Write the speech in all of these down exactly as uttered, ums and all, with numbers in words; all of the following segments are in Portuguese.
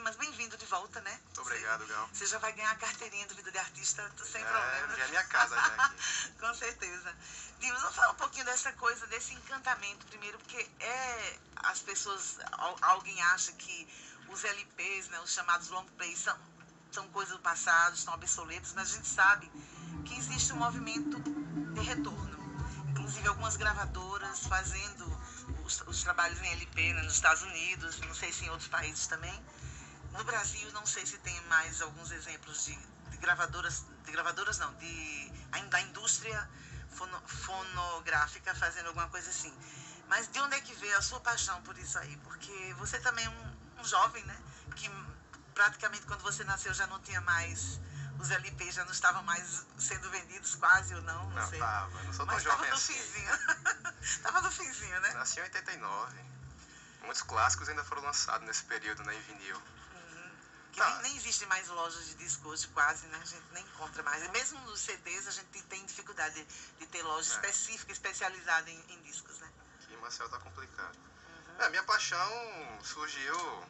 Dimas, bem-vindo de volta, né? Muito obrigado, Gal. Você já vai ganhar a carteirinha do Vida de Artista sem é, problema. Já é minha casa já aqui. Com certeza. Dimas, vamos falar um pouquinho dessa coisa, desse encantamento primeiro, porque é as pessoas, alguém acha que os L Ps, né, os chamados long plays, são, são coisas do passado, estão obsoletos, mas a gente sabe que existe um movimento de retorno. Inclusive algumas gravadoras fazendo os, os trabalhos em L P, né, nos Estados Unidos, não sei se em outros países também. No Brasil, não sei se tem mais alguns exemplos de, de gravadoras, de gravadoras não, de, da indústria fono, fonográfica fazendo alguma coisa assim. Mas de onde é que veio a sua paixão por isso aí? Porque você também é um, um jovem, né? Que praticamente quando você nasceu já não tinha mais, os L Ps já não estavam mais sendo vendidos quase ou não, não, não sei. Tava, não sou tão Mas jovem tava no assim. finzinho. Tava no finzinho, né? Nasci em oitenta e nove. Muitos clássicos ainda foram lançados nesse período, né, em vinil. Que tá. nem, nem existe mais lojas de disco hoje, quase, né? A gente nem encontra mais. E mesmo nos C Ds, a gente tem dificuldade de, de ter loja é. específica, especializada em, em discos, né? Aqui em Maceió tá complicado. Uhum. É, minha paixão surgiu...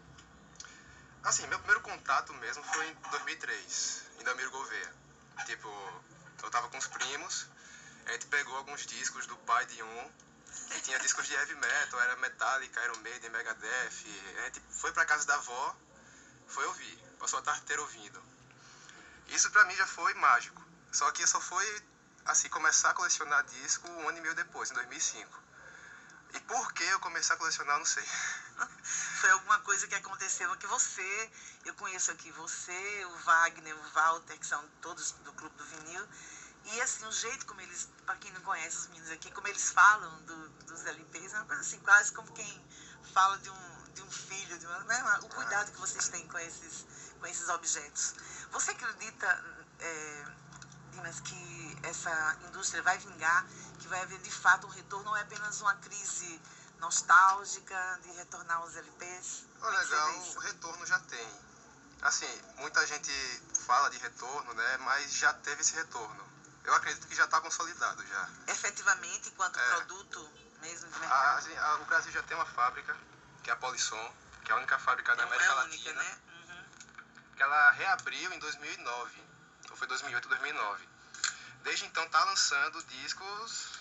Assim, meu primeiro contato mesmo foi em dois mil e três, em Damiro Gouveia. Tipo, eu tava com os primos, a gente pegou alguns discos do pai de um, que tinha discos de heavy metal, era Metallica, Iron Maiden, Megadeth. A gente foi pra casa da avó, foi ouvir, passou a tarde inteira ouvindo. Isso pra mim já foi mágico. Só que só foi, assim, começar a colecionar disco um ano e meio depois, em dois mil e cinco. E por que eu comecei a colecionar, eu não sei. Foi alguma coisa que aconteceu que você, eu conheço aqui você, o Wagner, o Walter, que são todos do Clube do Vinil. E assim, o jeito como eles, para quem não conhece os meninos aqui, como eles falam do, dos L Ps, é uma coisa assim, quase como quem fala de um, de um filho, de uma, né? O cuidado que vocês têm com esses, com esses objetos. Você acredita, é, Dimas, que essa indústria vai vingar, que vai haver de fato um retorno, não é apenas uma crise nostálgica de retornar aos L Ps? Oh, legal, o retorno já tem. Assim, muita gente fala de retorno, né, mas já teve esse retorno. Eu acredito que já está consolidado já. Efetivamente, enquanto é. produto mesmo de mercado? A, assim, a, o Brasil já tem uma fábrica, que é a Polisson, que é a única fábrica da América é Latina. Única, né? Uhum. Que ela reabriu em dois mil e nove, ou foi dois mil e oito, dois mil e nove. Desde então está lançando discos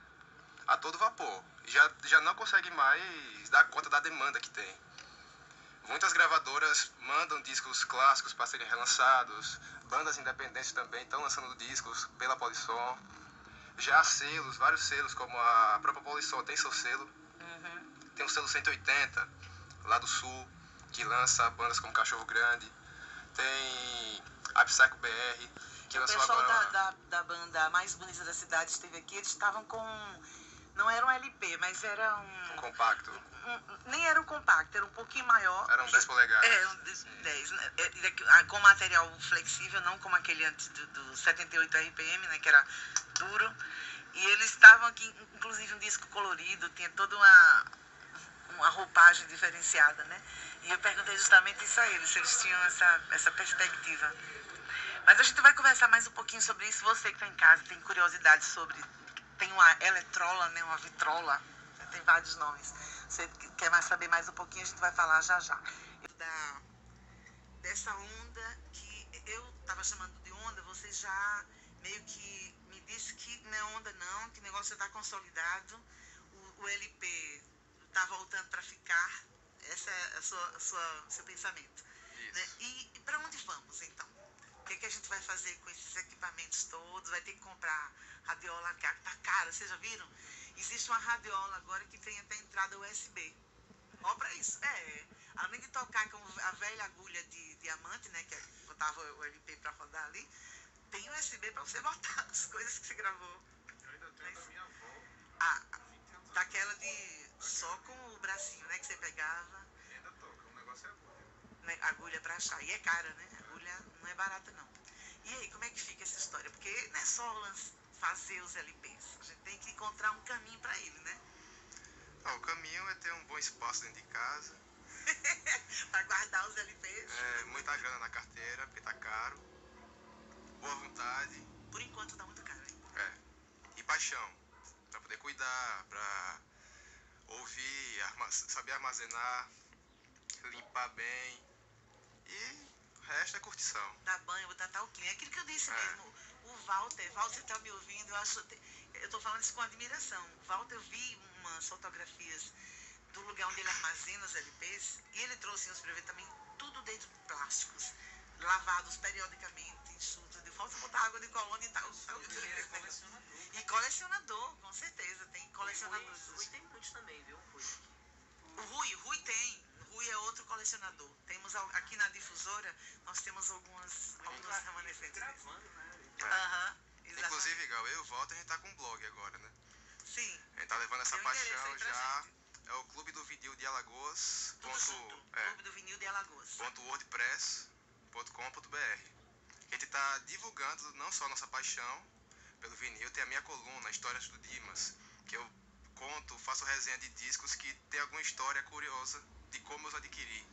a todo vapor. Já, já não consegue mais dar conta da demanda que tem. Muitas gravadoras mandam discos clássicos para serem relançados. Bandas independentes também estão lançando discos pela Polisson. Já há selos, vários selos, como a própria Polisson tem seu selo. Uhum. Tem o selo cento e oitenta, lá do Sul, que lança bandas como Cachorro Grande. Tem a Psycho B R, que o lançou pessoal agora... da, da, da banda mais bonita da cidade esteve aqui, eles estavam com... Não era um L P, mas era um... Um compacto. Um, um, nem era um compacto, era um pouquinho maior. Era um dez polegadas. É, um dez, né? É, com material flexível, não como aquele antes do, do setenta e oito R P M, né, que era duro. E eles estavam aqui, inclusive um disco colorido, tinha toda uma, uma roupagem diferenciada, né? E eu perguntei justamente isso a eles, se eles tinham essa, essa perspectiva. Mas a gente vai conversar mais um pouquinho sobre isso. Você que está em casa, tem curiosidade sobre... Tem uma eletrola, né, uma vitrola, tem vários nomes. Você quer mais saber mais um pouquinho, a gente vai falar já já. Da, dessa onda que eu estava chamando de onda, você já meio que me disse que não é onda não, que o negócio já está consolidado, o, o L P está voltando para ficar. Esse é a sua, a sua, seu pensamento. Né? E, e para onde vamos, então? O que, que a gente vai fazer com esses equipamentos todos? Vai ter que comprar radiola, tá caro, vocês já viram? Existe uma radiola agora que tem até entrada U S B. Ó pra isso, é. Além de tocar com a velha agulha de diamante, né, que botava o L P pra rodar ali, tem U S B pra você botar as coisas que você gravou. Eu ainda tenho da minha avó. Ah, daquela de só com o bracinho, né, que você pegava. Ainda toca, o negócio é agulha. Né, agulha pra achar. E é cara, né? Agulha não é barata, não. E aí, como é que fica essa história? Porque não é só fazer os L Ps. A gente tem que encontrar um caminho para ele, né? Ah, o caminho é ter um bom espaço dentro de casa. Para guardar os L Ps. É, muita grana na carteira, porque tá caro. Boa vontade. Por enquanto tá muito caro, hein? É. E paixão. Pra poder cuidar, pra ouvir, arma saber armazenar, limpar bem. E o resto é curtição. Dá banho, botar talquinho. É aquilo que eu disse É. mesmo. O Walter, Walter tá me ouvindo, eu acho. Eu tô falando isso com admiração. O Walter, eu vi umas fotografias do lugar onde ele armazena os L Ps e ele trouxe uns pra ver também tudo dentro de plásticos, lavados periodicamente, enxutos. Eu falta botar água de colônia e tal. Ele é colecionador. E colecionador, com certeza. Tem colecionadores. Rui tem muitos também, viu? Rui. O Rui, o Rui tem. O Rui é outro colecionador. Temos al- aqui na difusora, nós temos algumas, algumas remanescentes. Gravando, né? É. Aham, exatamente. Inclusive, igual eu e o Walter, a gente tá com um blog agora, né? Sim, A gente tá levando essa Tem um endereço paixão aí pra já. gente. É o Clube do Vinil de Alagoas. tudo ponto- junto. é, Clube do Vinil de Alagoas. ponto wordpress ponto com ponto br. A gente está divulgando não só a nossa paixão pelo vinil, tem a minha coluna, Histórias do Dimas, que eu conto, faço resenha de discos que tem alguma história curiosa de como eu os adquiri.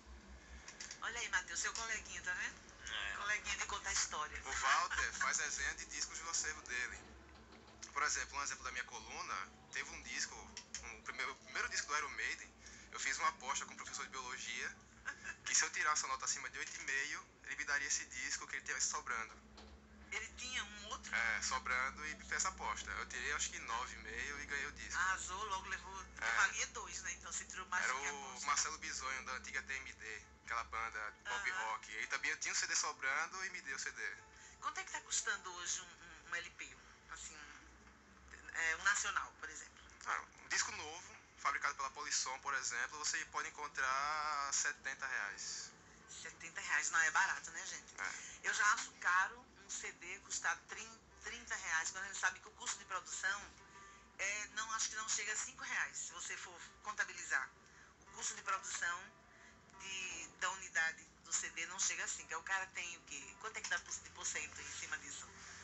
Olha aí, Matheus, seu coleguinha, tá vendo? É. Coleguinha de contar história. O Walter faz resenha de discos do acervo dele. Por exemplo, um exemplo da minha coluna, teve um disco, um primeiro, o primeiro disco do Iron Maiden, eu fiz uma aposta com o professor de biologia, que se eu tirasse a nota acima de oito vírgula cinco, ele me daria esse disco que ele tivesse sobrando. Ele tinha um outro, É, sobrando e fez essa aposta. Eu tirei acho que nove vírgula cinco e ganhei o disco. arrasou, logo levou. É. Valia dois, né? Então você tirou mais Era do que a o aposta. Marcelo Bisonho, da antiga T M D, aquela banda de pop Aham. rock. Ele também tinha um C D sobrando e me deu o C D. Quanto é que tá custando hoje um, um- um L P? Assim, um, é, um nacional, por exemplo. Ah, um disco novo, fabricado pela Polisson, por exemplo, você pode encontrar setenta reais. setenta reais, não é barato, né, gente? É. Eu já acho caro um C D custar trinta reais, quando a gente sabe que o custo de produção é, não, acho que não chega a cinco reais, se você for contabilizar. O custo de produção de, da unidade do C D não chega a cinco. O cara tem o quê? Quanto é que dá de porcento em cima disso?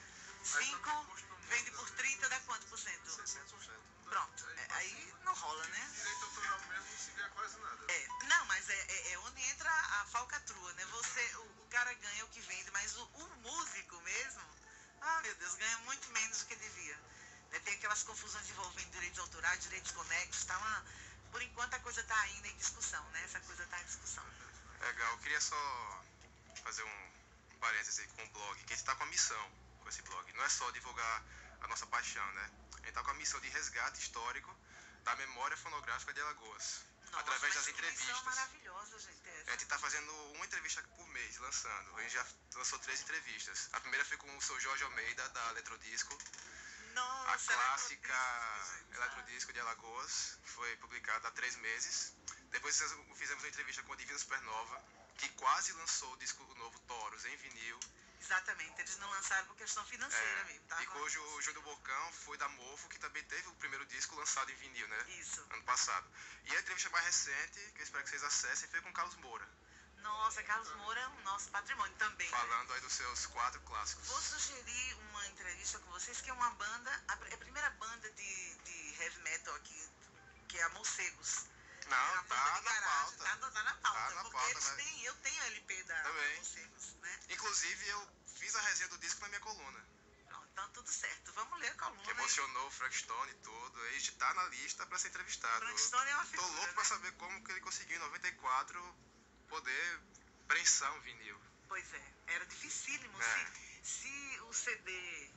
cinco, vende por trinta, dá quanto por cento? seiscentos por cento. Pronto, é, aí não rola, né? Direito autoral mesmo não se ganha quase nada. É, não, mas é, é- é onde entra a falcatrua, né? Você, o, o cara ganha o que vende, mas o, o músico mesmo, ah, meu Deus, ganha muito menos do que devia. Né? Tem aquelas confusões envolvendo direitos autorais, direitos conexos, tá uma, por enquanto a coisa tá ainda em discussão, né? Essa coisa tá em discussão. Legal, eu queria só fazer um parêntese com o blog, que a gente tá com a missão com esse blog. Não é só divulgar a nossa paixão, né? A gente tá com a missão de resgate histórico da memória fonográfica de Alagoas. Nossa, através mas das que missão entrevistas. maravilhosa, gente, essa. A gente tá fazendo uma entrevista por mês, lançando. A gente já lançou três entrevistas. A primeira foi com o seu Jorge Almeida, da Eletrodisco. Nossa, A clássica Eletrodisco, gente. Eletrodisco de Alagoas, que foi publicada há três meses. Depois fizemos uma entrevista com a Divina Supernova, que quase lançou o disco novo Toros em vinil. Exatamente, eles não lançaram por questão financeira É, mesmo, tá? e cujo o Júlio Bocão foi da Mofo, que também teve o primeiro disco lançado em vinil, né? Isso. Ano passado. E a entrevista mais recente, que eu espero que vocês acessem, foi com o Carlos Moura, Nossa, Carlos Moura é o nosso patrimônio também. né? falando aí dos seus quatro clássicos. Vou sugerir uma entrevista com vocês, que é uma banda, a, pr- a primeira banda de, de heavy metal aqui, que é a Morcegos. É Não, uma banda tá de na garagem, pauta. Tá, no- tá na pauta, Tá na porque pauta, eles né? têm, eu tenho a L P da Também. Morcegos, né? Inclusive, eu fiz a resenha do disco na minha coluna, Pronto, então tudo certo. Vamos ler a coluna. que emocionou o Frank Stone e tudo. Ele tá na lista pra ser entrevistado. Frank Stone é uma Tô figura, louco né? pra saber como que ele conseguiu em noventa e quatro poder prensar um vinil. Pois é, era dificílimo. É. Se, se o C D,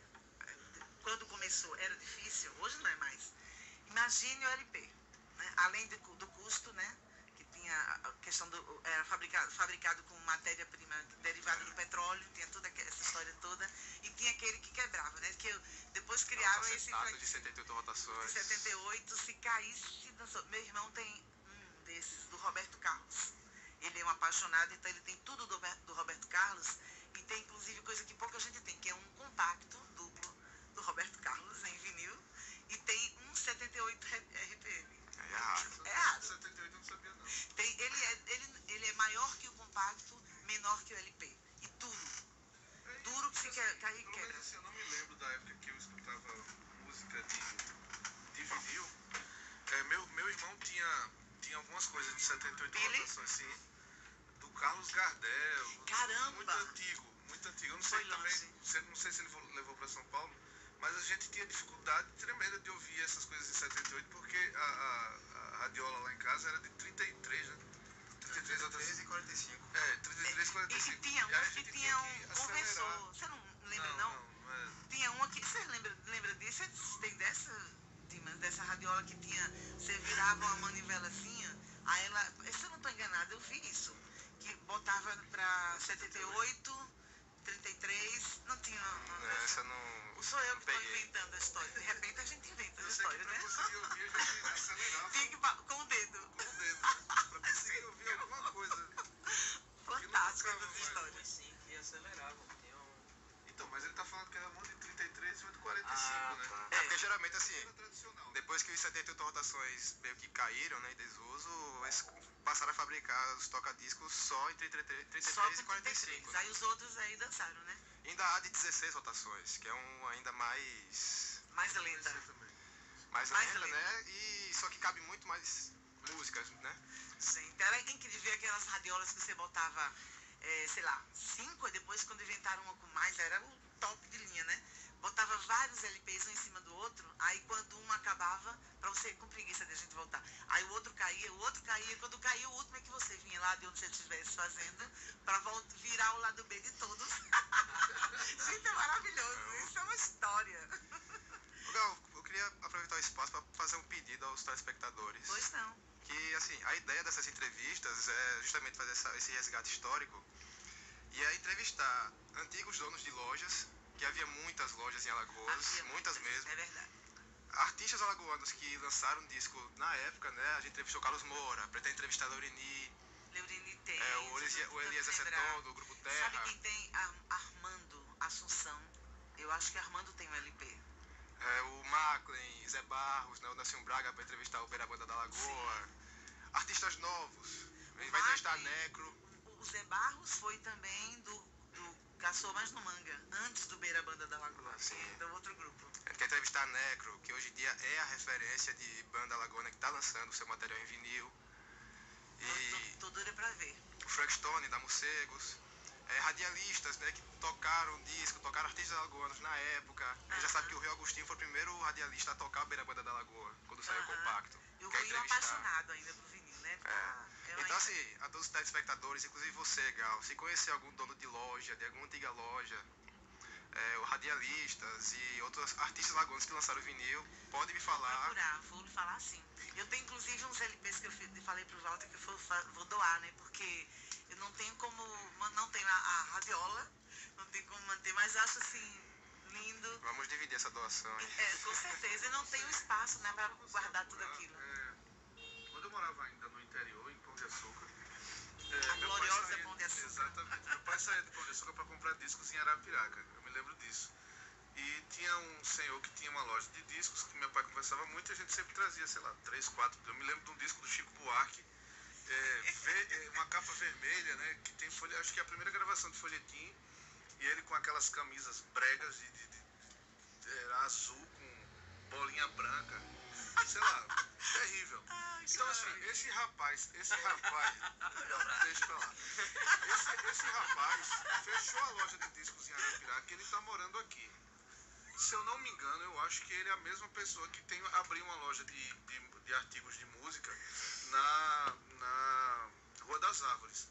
quando começou, era difícil, hoje não é mais. Imagine o L P, né? Além do, cu- do custo, né? Que tinha a questão do. Era fabricado, fabricado com matéria-prima derivada do petróleo, tinha toda aquela- essa história toda. E tinha aquele que quebrava, né? Que eu- depois criaram Nossa, esse. acetato de setenta e oito rotações. De setenta e oito, se caísse, dançou. Meu irmão tem um desses, do Roberto Carlos. Ele é um apaixonado, então ele tem tudo do, Rober- do Roberto Carlos. E tem inclusive coisa que pouca gente tem, que é um compacto duplo do Roberto Carlos em vinil. E tem um setenta e oito R P M. É raro. É raro. setenta e oito eu não sabia não. Tem, ele, é, ele, ele é maior que o compacto, menor que o L P. E duro. Duro que se quer, cai e Pelo quebra. menos assim, eu não me lembro da época que eu escutava música de, de vinil. É, meu, meu irmão tinha, tinha algumas coisas de setenta e oito Billy? rotações assim. Do Carlos Gardel. Caramba! Muito antigo, muito antigo. Eu não Foi sei também, longe. se- não sei se ele vo- levou para São Paulo, mas a gente tinha dificuldade tremenda de ouvir essas coisas de setenta e oito, porque a, a, a radiola lá em casa era de trinta e três, né? trinta e três a três e quarenta e cinco. É, trinta e três, coisa E, desse. e tinha e aí uma a que gente tinha tinha que um acelerar. conversor. Você não lembra, não? Não, não é. Tinha uma que. Você lembra, lembra disso? Você tem dessa, Dimas, dessa radiola que tinha. Você virava uma manivelazinha, aí ela. Se eu não estou enganada, eu vi isso. Que botava pra setenta e oito, trinta e três. Não tinha. Uma Não, essa versão. não. Ou sou eu não que estou peguei. inventando a história? De repente a gente inventa Eu as sei que histórias, pra né? conseguir ouvir a gente acelerava Tinha que ba- com o dedo. com o dedo. Pra conseguir ouvir alguma coisa. Fantástico tocava essas mais. histórias. Sim, que aceleravam. Tem um... Então, mas ele tá falando que era um de trinta e três e outro de quarenta e cinco, Ah, né? tá. É, porque geralmente assim, Era tradicional. depois que os setenta e oito rotações meio que caíram, né, em desuso, eles passaram a fabricar os toca-discos só em trinta e três, trinta e Só três com e quarenta e trinta e cinco. três. Né? Aí os outros aí dançaram, né? Ainda há de dezesseis rotações, que é um ainda mais, Mais lenta. Você também. mais Mais lenta, lenta. né? E só que cabe muito mais músicas, né? Gente, era incrível ver aquelas radiolas que você botava, é, sei lá, cinco, e depois quando inventaram uma com mais, era o top de linha, né? Botava vários L Ps um em cima do outro, aí quando um acabava, pra você com preguiça de a gente voltar, aí o outro caía, o outro caía, quando caía o último é que você vinha lá de onde você estivesse fazendo, pra voltar, virar o lado B de todos. Gente, é maravilhoso, isso é uma história. Gal, eu queria aproveitar o espaço para fazer um pedido aos telespectadores. Pois não. Que, assim, a ideia dessas entrevistas é justamente fazer essa, esse resgate histórico e é entrevistar antigos donos de lojas, que havia muitas lojas em Alagoas, Havia muitas mesmo. É verdade. Artistas alagoanos que lançaram disco na época, né? A gente entrevistou Carlos Moura, pretende entrevistar a Laurini, Leurine tem. é, o, Eliezer, o Eliezer Seton, do Grupo Terra. Sabe quem tem? Ar- Armando Assunção. Eu acho que Armando tem um L P. É, o Maclen, Zé Barros, né, o Nelson Braga para entrevistar o Beira Banda da Lagoa. Artistas novos. A gente vai entrevistar a Maclen, Necro. O Zé Barros foi também do, do Caçou Mais no Manga, antes do Beira Banda da Lagoa, Sim. que é do outro grupo. A gente quer entrevistar a Necro, que hoje em dia é a referência de banda alagoana que está lançando seu material em vinil. E Tô, tô doida pra ver. o Frank Stone, da Morcegos. É, radialistas, né, que tocaram disco, tocaram artistas alagoanos na época. A gente já sabe que o Rio Agostinho foi o primeiro radialista a tocar a Beira Banda da Lagoa, quando saiu o Aham. compacto. E o Quer Rio entrevistar. apaixonado ainda pro vinil, né? É. Ah, eu Então, ainda- assim, a todos os telespectadores, inclusive você, Gal, se conhecer algum dono de loja, de alguma antiga loja, é, o radialistas e outros artistas lagoanos que lançaram vinil, pode me falar. procurar, vou lhe falar sim. Eu tenho inclusive uns L Ps que eu fi- falei pro Walter que eu vou, fa- vou doar, né? Porque eu não tenho como, não tenho a, a radiola, não tenho como manter, mas acho assim, lindo. Vamos dividir essa doação. hein? É, com certeza, e não tenho espaço, né, pra guardar tudo aquilo. É, quando eu morava ainda no interior, em Pão de Açúcar, A é, meu pai gloriosa saía- Pão de Açúcar. Exatamente. Meu pai saía de Pão de Açúcar para comprar discos em Arapiraca. Eu me lembro disso. E tinha um senhor que tinha uma loja de discos, que meu pai conversava muito, e a gente sempre trazia, sei lá, três, quatro. Eu me lembro de um disco do Chico Buarque, é, ve- é, uma capa vermelha, né? Que tem folha, acho que é a primeira gravação de folhetim, e ele com aquelas camisas bregas de, de- de- era azul com bolinha branca. Sei lá, terrível. Ai, que Então, assim, maravilha. esse rapaz, esse rapaz, deixa pra lá. Esse, esse rapaz fechou a loja de discos em Arapiraca e ele tá morando aqui. Se eu não me engano, eu acho que ele é a mesma pessoa que tem, abriu uma loja de, de, de artigos de música na, na Rua das Árvores.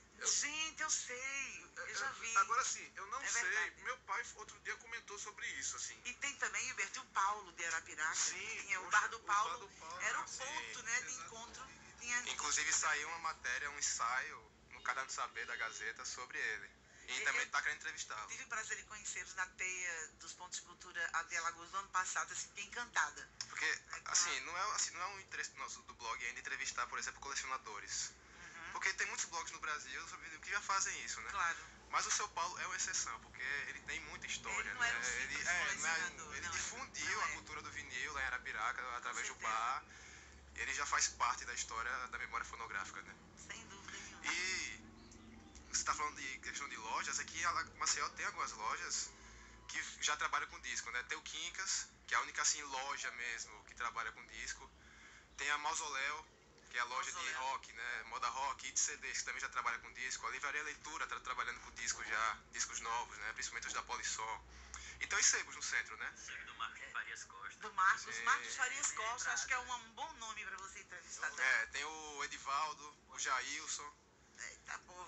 Gente, eu sei, eu já vi. Agora sim, eu não É sei. verdade. Meu pai outro dia comentou sobre isso, assim. E tem também, Gilberto, e o Paulo de Arapiraca. Sim, Tinha o poxa, Bar do o Paulo. Bar do Paulo, Era o sim, ponto, né, de exato. encontro. Tinha Inclusive saiu uma matéria, um ensaio no Caderno do Saber da Gazeta sobre ele. E E- também eu- está querendo entrevistá-lo. Tive o prazer de conhecê-los na teia dos Pontos de Cultura de Alagoas do ano passado, assim, fiquei encantada. Porque, assim, não é, assim, não é um interesse nosso do blog ainda entrevistar, por exemplo, colecionadores. Uhum, Porque tem muitos blogs no Brasil sobre que já fazem isso, né? claro. Mas o São Paulo é uma exceção, porque ele tem muita história, Ele não né? era um simples ele, é, não é um- colecionador, ele não é. difundiu Não a é. cultura do vinil lá em Arapiraca através do certeza. bar. E ele já faz parte da história da memória fonográfica, né? Sem dúvida nenhuma. E você está falando de questão de lojas, aqui em Maceió tem algumas lojas que já trabalham com disco, né? Tem o Quincas, que é a única assim loja mesmo que trabalha com disco. Tem a Mausoléu, que é a loja de Mausoléu. rock, né? Moda rock e de C Ds, que também já trabalha com disco. A Livraria Leitura está trabalhando com disco já, discos novos, né? Principalmente os da Polisson. Então e Sebos no centro, né? Sempre do Marcos Farias Costa. Do Marcos, Sim. Marcos Farias Costa, Lembrado. acho que é um, um bom nome para você entrevistar também. É, tem o Edivaldo, o Jailson. Eita, povo.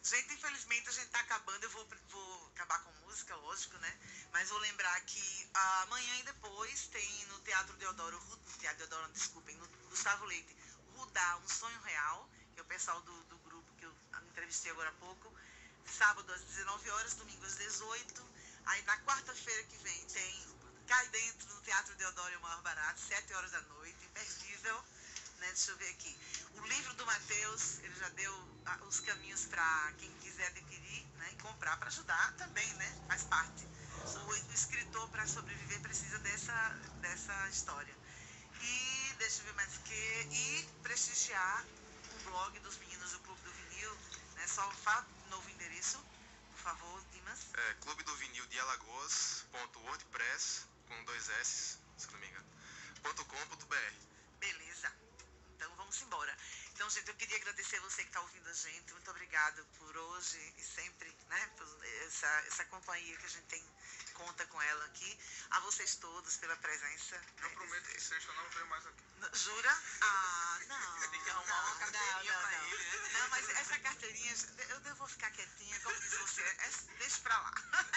Gente, infelizmente a gente tá acabando, eu vou, vou acabar com música, lógico, né? Mas vou lembrar que amanhã e depois tem no Teatro Deodoro, no Teatro Deodoro, não, desculpem, no Gustavo Leite, Rudá, Um Sonho Real, que é o pessoal do, do grupo que eu entrevistei agora há pouco, sábado às dezenove horas, domingo às dezoito. Aí na quarta-feira que vem tem Cai Dentro no Teatro Deodoro, é o maior barato, sete horas da noite, imperdível. Né, deixa eu ver aqui. O livro do Matheus, ele já deu ah, os caminhos para quem quiser adquirir, né, e comprar para ajudar também, né? Faz parte. O, o escritor, para sobreviver, precisa dessa, dessa história. E deixa eu ver mais o que. E prestigiar o blog dos meninos do Clube do Vinil, né? Só fala o novo endereço, por favor, Dimas. É clube do vinil de alagoas ponto wordpress com dois S, se não me engano, ponto com ponto br. Beleza. Então vamos embora. Então, gente, eu queria agradecer a você que está ouvindo a gente. Muito obrigado por hoje e sempre, né? Por essa, essa companhia que a gente tem, conta com ela aqui. A vocês todos pela presença. Eu né? prometo que sexta eu não venho mais aqui. Jura? Ah, não. Tem que arrumar uma não, carteirinha não, pra não. ele, né? Não, mas essa carteirinha, eu, eu vou ficar quietinha, como diz você, é, deixa pra lá.